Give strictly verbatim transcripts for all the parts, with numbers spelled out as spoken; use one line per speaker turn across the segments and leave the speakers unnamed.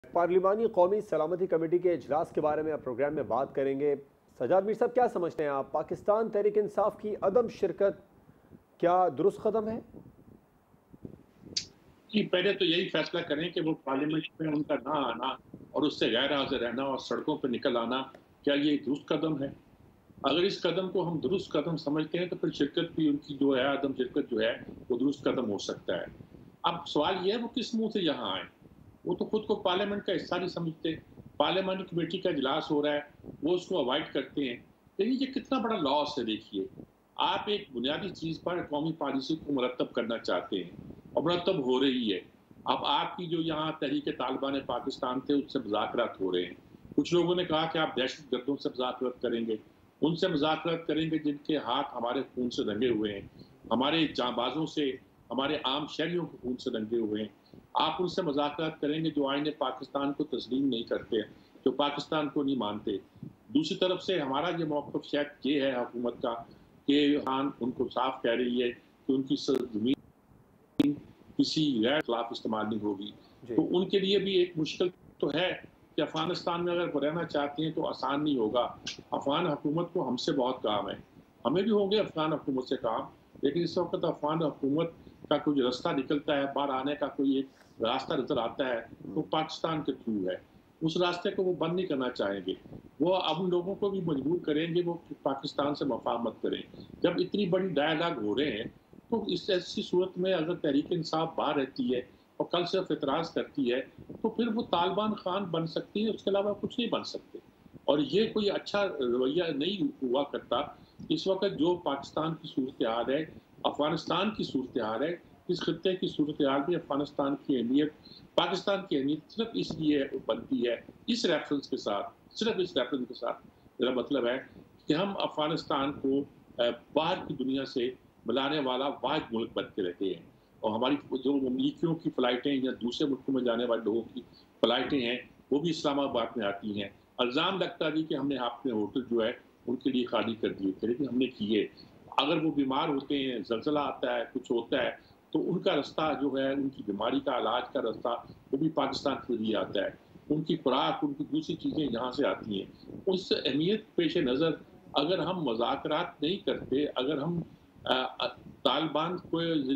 पार्लिमानी कौमी सलामती कमेटी के इजलास के बारे में आप प्रोग्राम में बात करेंगे। सजाद मीर साहब, क्या समझते हैं आप, पाकिस्तान तहरीक इंसाफ की अदम शिरकत क्या दुरुस्त कदम है?
कि पहले तो यही फैसला करें कि वो पार्लियामेंट में उनका ना आना और उससे गैर हाजिर रहना और सड़कों पर निकल आना, क्या ये दुरुस्त कदम है? अगर इस कदम को हम दुरुस्त कदम समझते हैं तो फिर शिरकत भी उनकी जो है, अदम शिरकत जो है, वो दुरुस्त कदम हो सकता है। अब सवाल ये है वो किस मुँह से यहाँ आए? वो तो खुद को पार्लियामेंट का हिस्सा नहीं समझते। पार्लियामेंट कमेटी का इजलास हो रहा है, वो उसको अवॉइड करते हैं। लेकिन ये कितना बड़ा लॉस है देखिए। आप एक बुनियादी चीज़ पर कौमी पॉलिसी को मुरतब करना चाहते हैं और मुरतब हो रही है। अब आपकी जो यहाँ तहरीक-ए-तालिबान पाकिस्तान थे, उससे मुज़ाकरात हो रहे हैं। कुछ लोगों ने कहा कि आप दहशतगर्दों से मुज़ाकरात करेंगे, उनसे मुज़ाकरात करेंगे जिनके हाथ हमारे खून से रंगे हुए हैं, हमारे जांबाज़ों से, हमारे आम शहरियों के खून से रंगे हुए हैं। आप उनसे मुज़ाकरात करेंगे जो आईन पाकिस्तान को तस्लीम नहीं करते, जो पाकिस्तान को नहीं मानते। दूसरी तरफ से हमारा ये मौक़िफ़ शायद ये है हुकूमत का कि खान उनको साफ कह रही है कि उनकी ज़मीन किसी गैर खिलाफ इस्तेमाल नहीं होगी। तो उनके लिए भी एक मुश्किल तो है कि अफ़गानिस्तान में अगर वो रहना चाहते हैं तो आसान नहीं होगा। अफ़गान हुकूमत को हमसे बहुत काम है। हमें भी होंगे अफ़गान हुकूमत से काम, लेकिन इस वक़्त अफ़गान हुकूमत का कोई रास्ता निकलता है, बाहर आने का कोई एक रास्ता नज़र आता है, तो पाकिस्तान के थ्रू है। उस रास्ते को वो बंद नहीं करना चाहेंगे। वो अब उन लोगों को भी मजबूर करेंगे वो पाकिस्तान से मुफ़ाहमत करें। जब इतनी बड़ी डायलॉग हो रहे हैं, तो इस ऐसी सूरत में अगर तहरीक इंसाफ बाहर रहती है और कल सिर्फ एतराज़ करती है, तो फिर वो तालिबान खान बन सकती है, उसके अलावा कुछ नहीं बन सकते। और ये कोई अच्छा रवैया नहीं हुआ करता। इस वक़्त जो पाकिस्तान की सूरत-ए-हाल है, अफ़गानिस्तान की सूरत-ए-हाल है, इस खित्ते की सूरत-ए-हाल में अफ़गानिस्तान की अहमियत, पाकिस्तान की अहमियत सिर्फ इसलिए बनती है, इस रेफ़रेंस के साथ, सिर्फ इस रेफ़रेंस के साथ, मेरा मतलब है कि हम अफ़गानिस्तान को अ, बाहर की दुनिया से मिलाने वाला वाहिद मुल्क बन के रहते हैं। और हमारी जो अमरीकियों की फ़्लाइटें या दूसरे मुल्कों में जाने वाले लोगों की फ़्लाइटें हैं, वो भी इस्लामाबाद में आती हैं। इल्ज़ाम लगता है कि हमने अपने होटल जो है, उनके लिए खाली कर दिए थे, लेकिन हमने किए। अगर वो बीमार होते हैं, ज़लज़ला आता है, कुछ होता है, तो उनका रास्ता जो है, उनकी बीमारी का इलाज का रास्ता, वो भी पाकिस्तान के ज़रिए आता है। उनकी खुराक, उनकी दूसरी चीज़ें यहाँ से आती हैं। उस अहमियत पेश-ए-नज़र अगर हम मुज़ाकरात नहीं करते, अगर हम अ अ, तालिबान को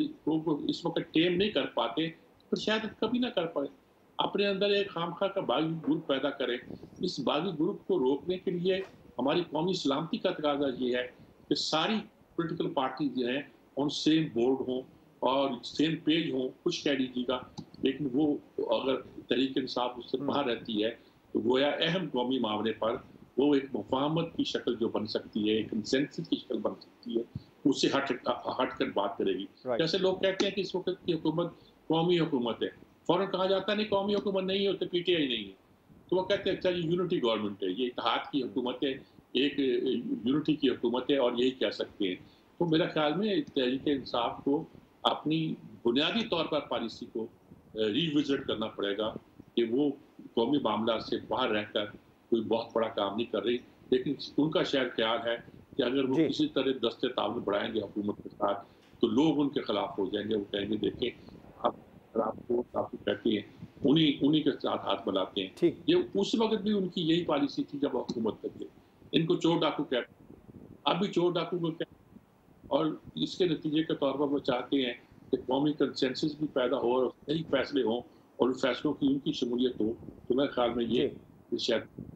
को इस वक़्त टेम नहीं कर पाते, तो शायद कभी ना कर पाएँ। अपने अंदर एक खामखा का बागी ग्रुप पैदा करें। इस बागी ग्रुप को रोकने के लिए हमारी कौमी सलामती का तकाज़ा ये है कि सारी पॉलिटिकल पार्टी जो हैं, ऑन सेम बोर्ड हों और सेम पेज हों, कुछ कह लीजिएगा, लेकिन वो अगर तहरीक इंसाफ उससे बाहर रहती है, तो गोया अहम कौमी मामले पर वो एक मुफ़ाहमत की शक्ल जो बन सकती है, एक कंसेंसस की शक्ल बन सकती है, उससे हट हट कर बात करेगी। जैसे लोग कहते हैं कि इस वक़्त की हुकूमत कौमी हुकूमत है, फ़ौरन कहा जाता है नहीं कौमी हुकूमत नहीं है, तो पीटीआई नहीं है। तो वो कहते हैं अच्छा ये यूनिटी गवर्नमेंट है, ये इत्तेहाद की हुकूमत है, एक यूनिटी की हुकूमत है और यही कह सकते हैं। तो मेरा ख़्याल में तहरीक इंसाफ को अपनी बुनियादी तौर पर पॉलिसी को अ, रिविज़िट करना पड़ेगा कि वो कौमी मामला से बाहर रहकर कोई बहुत बड़ा काम नहीं कर रही। लेकिन उनका शायद ख़्याल है कि अगर वो किसी तरह दस्ते-तालुक बढ़ाएँगे हुकूमत के साथ, तो लोग उनके खिलाफ हो जाएँगे। वो कहेंगे देखें, आप आपको आपको कहते हैं, उन्हीं उन्हीं के साथ हाथ मिलाते हैं।
ठीक।
ये उस वक़्त भी उनकी यही पॉलिसी थी जब हुकूमत में थे। इनको चोर डाकू कहते हैं, अब भी चोर डाकू को कहते हैं और इसके नतीजे के तौर पर वो चाहते हैं कि कौमी कंसेंसस भी पैदा हो और सही फैसले हों और उन फैसलों की उनकी शमूलियत हो, तो मेरे ख़्याल में ये
जी।
शायद